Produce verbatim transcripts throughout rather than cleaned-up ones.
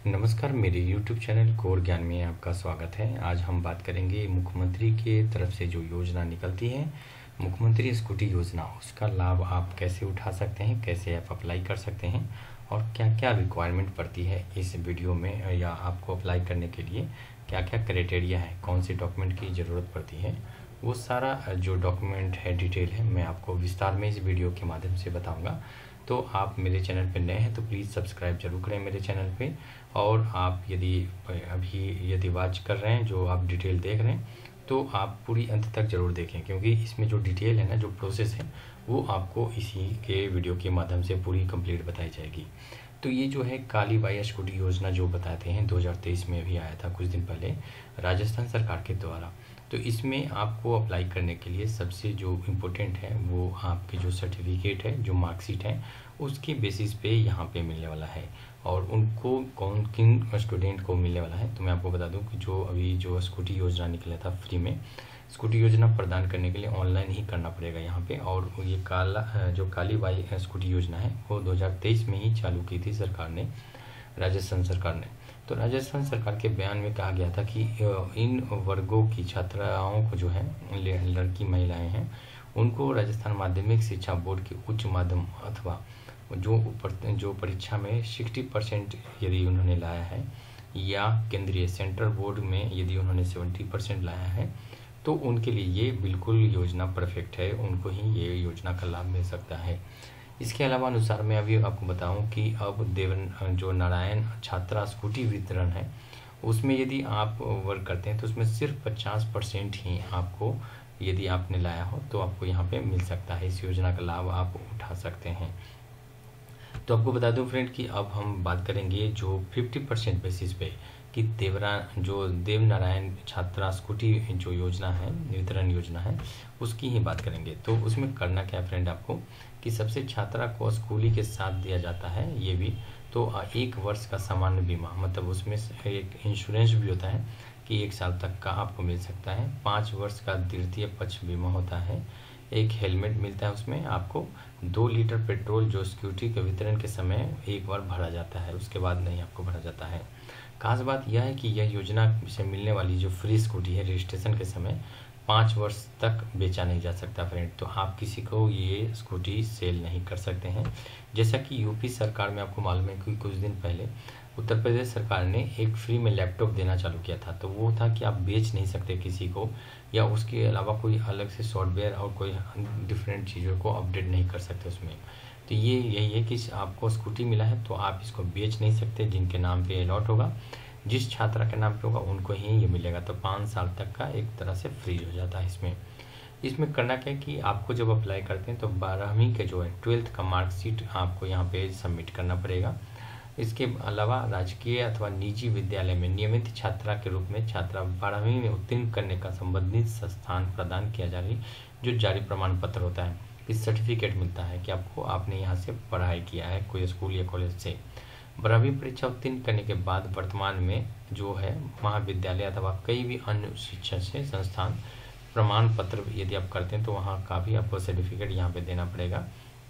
नमस्कार, मेरे YouTube channel core ज्ञान में आपका स्वागत है। आज हम बात करेंगे मुख्यमंत्री के तरफ से जो योजना निकलती है, मुख्यमंत्री स्कूटी योजना, उसका लाभ आप कैसे उठा सकते हैं, कैसे आप अप्लाई कर सकते हैं और क्या क्या रिक्वायरमेंट पड़ती है इस वीडियो में, या आपको अप्लाई करने के लिए क्या क्या क्राइटेरिया है, कौन से डॉक्यूमेंट की ज़रूरत पड़ती है, वो सारा जो डॉक्यूमेंट है, डिटेल है, मैं आपको विस्तार में इस वीडियो के माध्यम से बताऊँगा। तो आप मेरे चैनल पर नए हैं तो प्लीज़ सब्सक्राइब जरूर करें मेरे चैनल पे। और आप यदि अभी यदि वॉच कर रहे हैं, जो आप डिटेल देख रहे हैं, तो आप पूरी अंत तक ज़रूर देखें, क्योंकि इसमें जो डिटेल है ना, जो प्रोसेस है, वो आपको इसी के वीडियो के माध्यम से पूरी कंप्लीट बताई जाएगी। तो ये जो है काली बाई स्कूटी योजना जो बताते हैं, दो हज़ार तेईस में भी आया था कुछ दिन पहले राजस्थान सरकार के द्वारा। तो इसमें आपको अप्लाई करने के लिए सबसे जो इम्पोर्टेंट है वो आपके जो सर्टिफिकेट है, जो मार्कशीट है, उसके बेसिस पे यहाँ पे मिलने वाला है। और उनको कौन किन स्टूडेंट को मिलने वाला है, तो मैं आपको बता दूं कि जो अभी जो स्कूटी योजना निकला था फ्री में, स्कूटी योजना प्रदान करने के लिए ऑनलाइन ही करना पड़ेगा यहाँ पे। और ये काला जो काली बाई स्कूटी योजना है वो दो हज़ार तेईस में ही चालू की थी सरकार ने, राजस्थान सरकार ने। तो राजस्थान सरकार के बयान में कहा गया था कि इन वर्गों की छात्राओं को जो है, लड़की महिलाएं हैं, उनको राजस्थान माध्यमिक शिक्षा बोर्ड के उच्च माध्यम अथवा जो जो परीक्षा में साठ परसेंट यदि उन्होंने लाया है, या केंद्रीय सेंट्रल बोर्ड में यदि उन्होंने सत्तर परसेंट लाया है, तो उनके लिए ये बिल्कुल योजना परफेक्ट है, उनको ही ये योजना का लाभ मिल सकता है। इसके अलावा अनुसार मैं अभी आपको बताऊं कि अब देव जो नारायण छात्रा स्कूटी वितरण है, उसमें यदि आप वर्क करते हैं तो उसमें सिर्फ पचास परसेंट ही आपको, यदि आपने लाया हो तो आपको यहाँ पे मिल सकता है, इस योजना का लाभ आप उठा सकते हैं। तो आपको बता दूं फ्रेंड कि अब हम बात करेंगे जो पचास परसेंट बेसिस पे कि देवरा जो देव नारायण छात्रा स्कूटी जो योजना है, वितरण योजना है, उसकी ही बात करेंगे। तो उसमें करना क्या है फ्रेंड, आपको कि सबसे छात्रा को स्कूली के साथ दिया जाता है ये भी, तो एक वर्ष का सामान्य बीमा, मतलब उसमें एक इंश्योरेंस भी होता है कि एक साल तक का आपको मिल सकता है। पाँच वर्ष का द्वितीय पक्ष बीमा होता है, एक हेलमेट मिलता है, उसमें आपको दो लीटर पेट्रोल जो सिक्योरिटी के वितरण के समय एक बार भरा जाता है, उसके बाद नहीं आपको भरा जाता है। खास बात यह है कि यह योजना से मिलने वाली जो फ्री स्कूटी है, रजिस्ट्रेशन के समय पाँच वर्ष तक बेचा नहीं जा सकता फ्रेंड। तो आप किसी को ये स्कूटी सेल नहीं कर सकते हैं। जैसा कि यूपी सरकार में आपको मालूम है कि कुछ दिन पहले उत्तर प्रदेश सरकार ने एक फ्री में लैपटॉप देना चालू किया था, तो वो था कि आप बेच नहीं सकते किसी को, या उसके अलावा कोई अलग से सॉफ्टवेयर और कोई डिफरेंट चीज़ों को अपडेट नहीं कर सकते उसमें। तो ये यही है कि आपको स्कूटी मिला है तो आप इसको बेच नहीं सकते, जिनके नाम पे अलॉट होगा, जिस छात्रा के नाम पे होगा उनको ही ये मिलेगा। तो पाँच साल तक का एक तरह से फ्री हो जाता है इसमें। इसमें करना क्या है कि आपको जब अप्लाई करते हैं तो बारहवीं के जो है ट्वेल्थ का मार्कशीट आपको यहाँ पे सबमिट करना पड़ेगा। इसके अलावा राजकीय अथवा निजी विद्यालय में नियमित छात्रा के रूप में छात्रा बारहवीं में उत्तीर्ण करने का संबंधित संस्थान प्रदान किया जा रही जो जारी प्रमाण पत्र होता है, इस सर्टिफिकेट मिलता है कि आपको आपने यहाँ से पढ़ाई किया है कोई स्कूल या कॉलेज से। बारहवीं परीक्षा उत्तीर्ण करने के बाद वर्तमान में जो है महाविद्यालय अथवा कई भी अन्य शिक्षा से संस्थान प्रमाण पत्र यदि आप करते हैं तो वहाँ का भी आपको सर्टिफिकेट यहाँ पे देना पड़ेगा।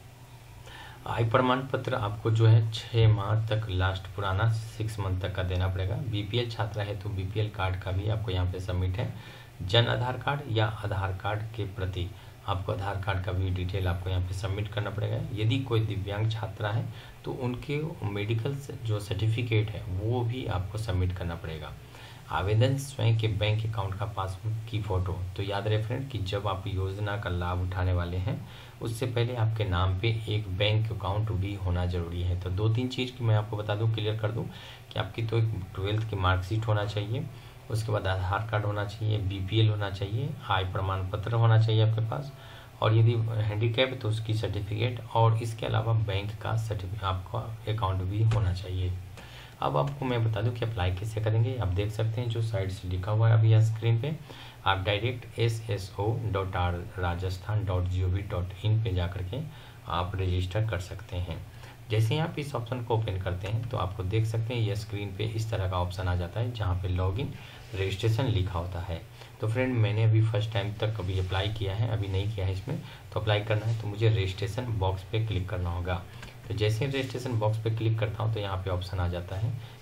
आय प्रमाण पत्र आपको जो है छः माह तक लास्ट पुराना सिक्स मंथ तक का देना पड़ेगा। बीपीएल छात्रा है तो बीपीएल कार्ड का भी आपको यहाँ पे सबमिट है। जन आधार कार्ड या आधार कार्ड के प्रति आपको आधार कार्ड का भी डिटेल आपको यहाँ पे सबमिट करना पड़ेगा। यदि कोई दिव्यांग छात्रा है तो उनके मेडिकल जो सर्टिफिकेट है वो भी आपको सबमिट करना पड़ेगा। आवेदन स्वयं के बैंक अकाउंट का पासबुक की फ़ोटो। तो याद रहे फ्रेंड कि जब आप योजना का लाभ उठाने वाले हैं उससे पहले आपके नाम पे एक बैंक अकाउंट भी होना ज़रूरी है। तो दो तीन चीज़ की मैं आपको बता दूं, क्लियर कर दूं कि आपकी तो एक ट्वेल्थ की मार्कशीट होना चाहिए, उसके बाद आधार कार्ड होना चाहिए, बीपीएल होना चाहिए, आय प्रमाण पत्र होना चाहिए आपके पास, और यदि हैंडीकैप है तो उसकी सर्टिफिकेट, और इसके अलावा बैंक का सर्टिफिकेट आपका अकाउंट भी होना चाहिए। अब आपको मैं बता दूं कि अप्लाई कैसे करेंगे। आप देख सकते हैं जो साइट से लिखा हुआ है अभी यहाँ स्क्रीन पे, आप direct S S O dot R Rajasthan dot G O V dot in पर जा करके आप रजिस्टर कर सकते हैं। जैसे ही आप इस ऑप्शन को ओपन करते हैं तो आपको देख सकते हैं यह स्क्रीन पे इस तरह का ऑप्शन आ जाता है जहाँ पे लॉगिन रजिस्ट्रेशन लिखा होता है। तो फ्रेंड मैंने अभी फर्स्ट टाइम तक कभी अप्लाई किया है, अभी नहीं किया है इसमें, तो अप्लाई करना है तो मुझे रजिस्ट्रेशन बॉक्स पे क्लिक करना होगा। तो जैसे ही रजिस्ट्रेशन बॉक्स पे क्लिक करता हूँ तो यहाँ पे ऑप्शन आ जाता है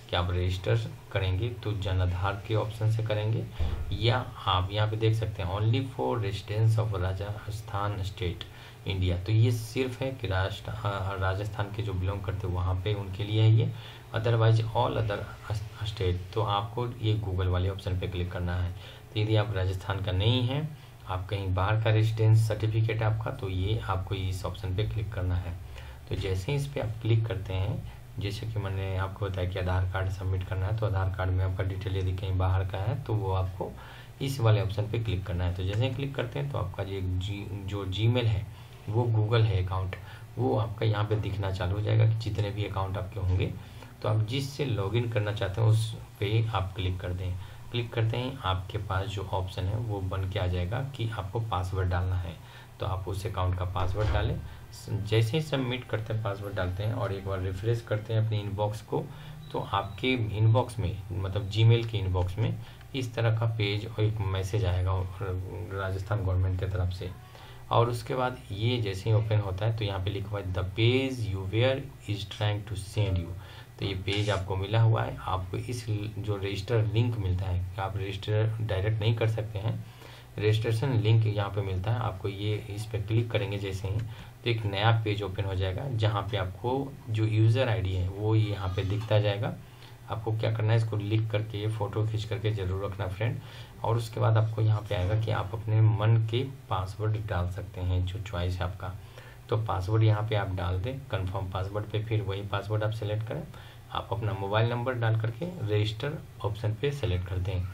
कि आप रजिस्टर करेंगे तो जन आधार के ऑप्शन से करेंगे, या आप यहाँ पे देख सकते हैं only for residence of Rajasthan state India. तो ये सिर्फ है कि राष्ट्र राजस्थान के जो बिलोंग करते हैं वहाँ पे उनके लिए है ये, अदरवाइज ऑल अदर स्टेट। तो आपको ये गूगल वाले ऑप्शन पे क्लिक करना है। तो यदि आप राजस्थान का नहीं है, आप कहीं बाहर का रेजिडेंस सर्टिफिकेट है आपका, तो ये आपको इस ऑप्शन पे क्लिक करना है। तो जैसे ही इस पर आप क्लिक करते हैं, जैसे कि मैंने आपको बताया कि आधार कार्ड सबमिट करना है, तो आधार कार्ड में आपका डिटेल यदि कहीं बाहर का है तो वो आपको इस वाले ऑप्शन पे क्लिक करना है। तो जैसे ही क्लिक करते हैं तो आपका जो जी जो जीमेल है वो गूगल है अकाउंट, वो आपका यहाँ पे दिखना चालू हो जाएगा कि जितने भी अकाउंट आपके होंगे, तो आप जिससे लॉगिन करना चाहते हैं उस पे आप क्लिक कर दें। क्लिक करते ही आपके पास जो ऑप्शन है वो बन के आ जाएगा कि आपको पासवर्ड डालना है। तो आप उस अकाउंट का पासवर्ड डालें। जैसे ही सबमिट करते हैं, पासवर्ड डालते हैं और एक बार रिफ्रेश करते हैं अपनी इनबॉक्स को, तो आपके इनबॉक्स में, मतलब जीमेल के इनबॉक्स में इस तरह का पेज और एक मैसेज आएगा राजस्थान गवर्नमेंट की तरफ से। और उसके बाद ये जैसे ही ओपन होता है तो यहाँ पे लिखा हुआ है the page you where is trying to send you. तो ये पेज आपको मिला हुआ है। आपको इस जो रजिस्टर लिंक मिलता है, आप रजिस्टर डायरेक्ट नहीं कर सकते हैं, रजिस्ट्रेशन लिंक यहाँ पे मिलता है आपको। ये इस पर क्लिक करेंगे जैसे ही, तो एक नया पेज ओपन हो जाएगा जहाँ पे आपको जो यूज़र आईडी है वो यहाँ पे दिखता जाएगा। आपको क्या करना है, इसको लिख करके ये फ़ोटो खींच करके ज़रूर रखना फ्रेंड। और उसके बाद आपको यहाँ पे आएगा कि आप अपने मन के पासवर्ड डाल सकते हैं, जो चॉइस है आपका। तो पासवर्ड यहाँ पे आप डाल दें, कंफर्म पासवर्ड पे फिर वही पासवर्ड आप सेलेक्ट करें। आप अपना मोबाइल नंबर डाल करके रजिस्टर ऑप्शन पे सेलेक्ट कर दें।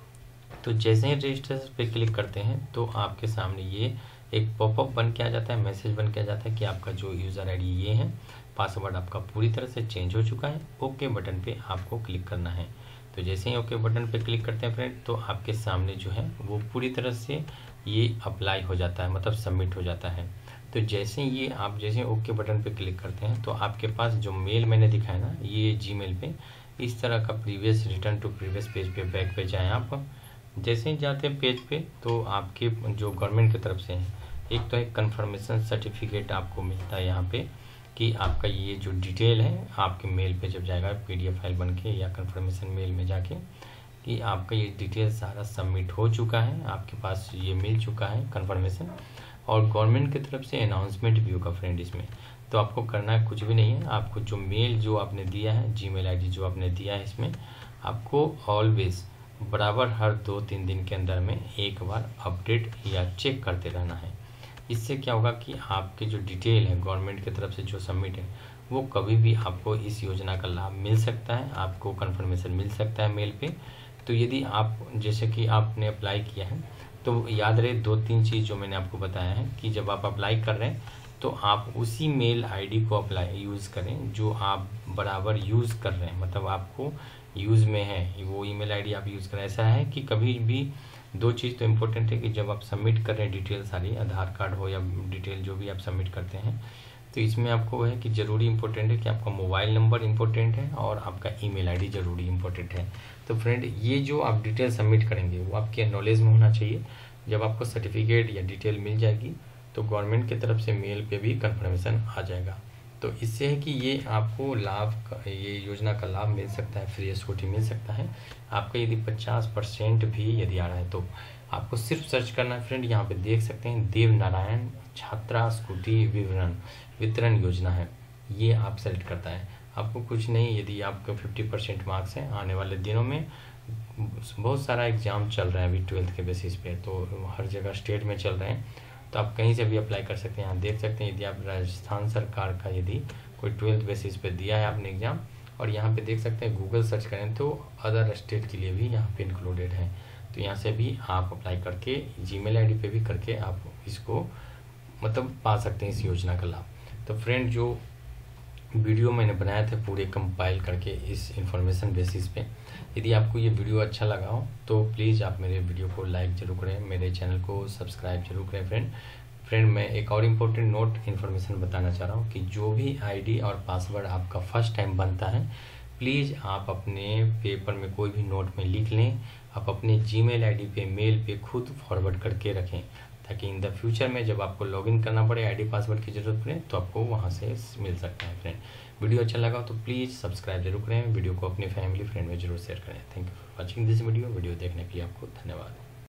तो जैसे ही रजिस्टर पे क्लिक करते हैं तो आपके सामने ये एक पॉपअप बन के आ जाता है, मैसेज बन के आ जाता है कि आपका जो यूज़र आईडी ये है, पासवर्ड आपका पूरी तरह से चेंज हो चुका है। ओके बटन पे आपको क्लिक करना है। तो जैसे ही ओके बटन पे क्लिक करते हैं फ्रेंड, तो आपके सामने जो है वो पूरी तरह से ये अप्लाई हो जाता है, मतलब सबमिट हो जाता है। तो जैसे ये आप जैसे ओके बटन पे क्लिक करते हैं तो आपके पास जो मेल मैंने दिखाया ना, ये जीमेल पे इस तरह का previous return to previous page पे बैक पे जाएँ आप। जैसे ही जाते हैं पेज पे तो आपके जो गवर्नमेंट की तरफ से है, एक तो एक कंफर्मेशन सर्टिफिकेट आपको मिलता है यहाँ पे कि आपका ये जो डिटेल है आपके मेल पे जब जाएगा पीडीएफ फाइल बन के या कंफर्मेशन मेल में जाके कि आपका ये डिटेल सारा सबमिट हो चुका है, आपके पास ये मिल चुका है कंफर्मेशन। और गवर्नमेंट की तरफ से अनाउंसमेंट भी होगा फ्रेंड इसमें। तो आपको करना है कुछ भी नहीं है, आपको जो मेल जो आपने दिया है, जीमेल आईडी जो आपने दिया है, इसमें आपको ऑलवेज बराबर हर दो तीन दिन के अंदर में एक बार अपडेट या चेक करते रहना है। इससे क्या होगा कि आपके जो डिटेल है गवर्नमेंट की तरफ से जो सबमिट है वो कभी भी आपको इस योजना का लाभ मिल सकता है, आपको कंफर्मेशन मिल सकता है मेल पे। तो यदि आप जैसे कि आपने अप्लाई किया है तो याद रहे दो तीन चीज़ जो मैंने आपको बताया है कि जब आप अप्लाई कर रहे हैं तो आप उसी मेल आईडी को अप्लाई यूज़ करें जो आप बराबर यूज़ कर रहे हैं, मतलब आपको यूज़ में है वो ईमेल आईडी आप यूज़ करें। ऐसा है कि कभी भी दो चीज़ तो इम्पोर्टेंट है कि जब आप सबमिट कर रहे हैं डिटेल सारी, आधार कार्ड हो या डिटेल जो भी आप सबमिट करते हैं, तो इसमें आपको है कि ज़रूरी इम्पोर्टेंट है कि आपका मोबाइल नंबर इम्पोर्टेंट है और आपका ईमेल आईडी ज़रूरी इम्पोर्टेंट है। तो फ्रेंड ये जो आप डिटेल सबमिट करेंगे वो आपके नॉलेज में होना चाहिए। जब आपको सर्टिफिकेट या डिटेल मिल जाएगी तो गवर्नमेंट की तरफ से मेल पे भी कंफर्मेशन आ जाएगा। तो इससे है कि ये आपको लाभ का, ये योजना का लाभ मिल सकता है, फ्री स्कूटी मिल सकता है। आपका यदि पचास परसेंट भी यदि आ रहा है तो आपको सिर्फ सर्च करना है फ्रेंड। यहाँ पे देख सकते हैं देव नारायण छात्रा स्कूटी विवरण वितरण योजना है, ये आप सेलेक्ट करता है। आपको कुछ नहीं, यदि आपका फिफ्टी परसेंट मार्क्स हैं, आने वाले दिनों में बहुत सारा एग्ज़ाम चल रहा है अभी ट्वेल्थ के बेसिस पे, तो हर जगह स्टेट में चल रहे हैं, तो आप कहीं से भी अप्लाई कर सकते हैं। यहाँ देख सकते हैं यदि आप राजस्थान सरकार का यदि कोई ट्वेल्थ बेसिस पे दिया है आपने एग्ज़ाम, और यहाँ पे देख सकते हैं गूगल सर्च करें तो अदर स्टेट के लिए भी यहाँ पे इंक्लूडेड है। तो यहाँ से भी आप अप्लाई करके जीमेल आईडी पे भी करके आप इसको मतलब पा सकते हैं इस योजना का लाभ। तो फ्रेंड जो वीडियो मैंने बनाया था पूरे कंपाइल करके इस इंफॉर्मेशन बेसिस पे, यदि आपको ये वीडियो अच्छा लगा हो तो प्लीज़ आप मेरे वीडियो को लाइक जरूर करें, मेरे चैनल को सब्सक्राइब जरूर करें फ्रेंड। फ्रेंड मैं एक और इम्पोर्टेंट नोट इन्फॉर्मेशन बताना चाह रहा हूँ कि जो भी आईडी और पासवर्ड आपका फर्स्ट टाइम बनता है, प्लीज़ आप अपने पेपर में कोई भी नोट में लिख लें, आप अपने जीमेल आईडी पे मेल पे खुद फॉरवर्ड करके रखें, ताकि इन द फ्यूचर में जब आपको लॉगिन करना पड़े, आईडी पासवर्ड की ज़रूरत पड़े तो आपको वहाँ से मिल सकता है फ्रेंड। वीडियो अच्छा लगा तो प्लीज़ सब्सक्राइब जरूर करें, वीडियो को अपनी फैमिली फ्रेंड में जरूर शेयर करें। Thank you for watching this video video देखने के लिए आपको धन्यवाद।